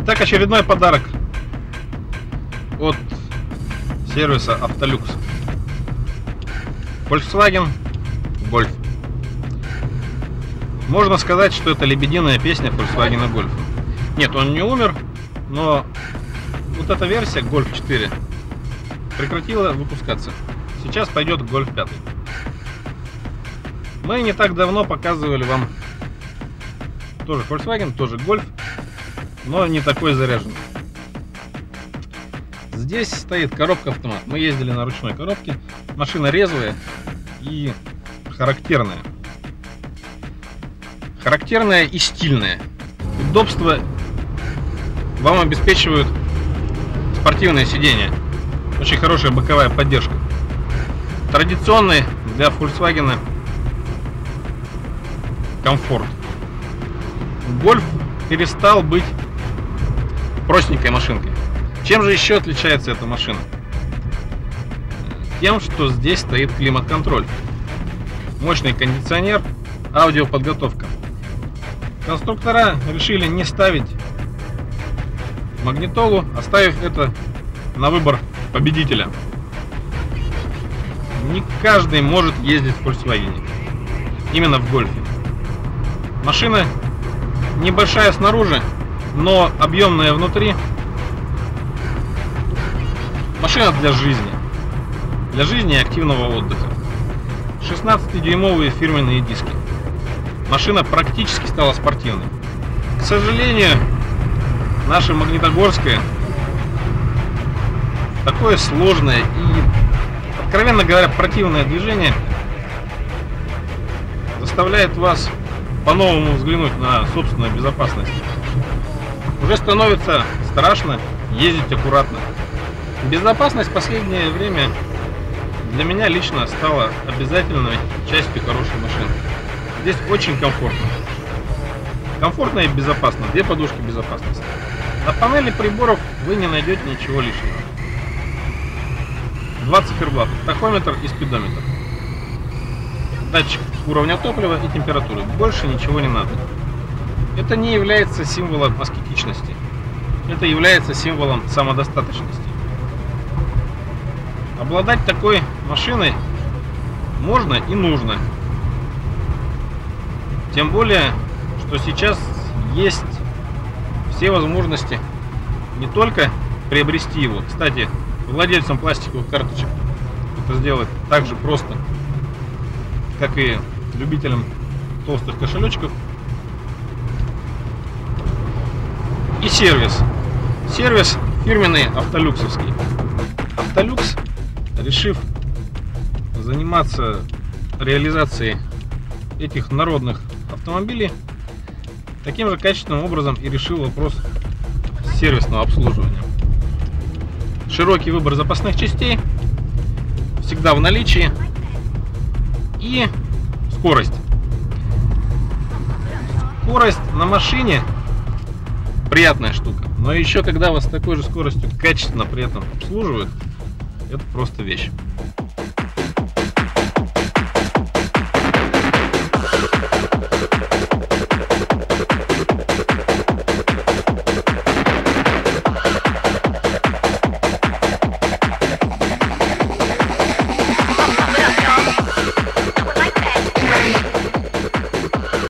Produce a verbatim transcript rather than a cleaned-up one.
Итак, очередной подарок от сервиса Автолюкс. Volkswagen Golf. Можно сказать, что это лебединая песня Volkswagen Golf. Нет, он не умер, но вот эта версия Golf четыре прекратила выпускаться. Сейчас пойдет Golf пять. Мы не так давно показывали вам тоже Volkswagen, тоже Golf, но не такой заряженный. Здесь стоит коробка-автомат. Мы ездили на ручной коробке. Машина резвая и характерная. Характерная и стильная. Удобство вам обеспечивают спортивные сиденья. Очень хорошая боковая поддержка. Традиционный для Volkswagen комфорт. Golf перестал быть простенькой машинкой. Чем же еще отличается эта машина? Тем, что здесь стоит климат-контроль, мощный кондиционер, аудиоподготовка. Конструктора решили не ставить магнитолу, оставив это на выбор победителя. Не каждый может ездить в Volkswagen, именно в Гольфе. Машина небольшая снаружи, но объемная внутри. Машина для жизни. Для жизни и активного отдыха. шестнадцатидюймовые фирменные диски. Машина практически стала спортивной. К сожалению, наша Магнитогорская такое сложное и, откровенно говоря, противное движение заставляет вас по-новому взглянуть на собственную безопасность. Уже становится страшно ездить аккуратно. Безопасность в последнее время для меня лично стала обязательной частью хорошей машины. Здесь очень комфортно. Комфортно и безопасно. Две подушки безопасности. На панели приборов вы не найдете ничего лишнего. Два циферблата, тахометр и спидометр. Датчик уровня топлива и температуры. Больше ничего не надо. Это не является символом аскетичности. Это является символом самодостаточности. Обладать такой машиной можно и нужно. Тем более, что сейчас есть все возможности не только приобрести его. Кстати, владельцам пластиковых карточек это сделать так же просто, как и любителям толстых кошелечков. И сервис. Сервис фирменный автолюксовский. Автолюкс, решив заниматься реализацией этих народных автомобилей, таким же качественным образом и решил вопрос сервисного обслуживания. Широкий выбор запасных частей всегда в наличии и скорость. Скорость на машине приятная штука, но еще когда вас с такой же скоростью качественно при этом обслуживают, это просто вещь.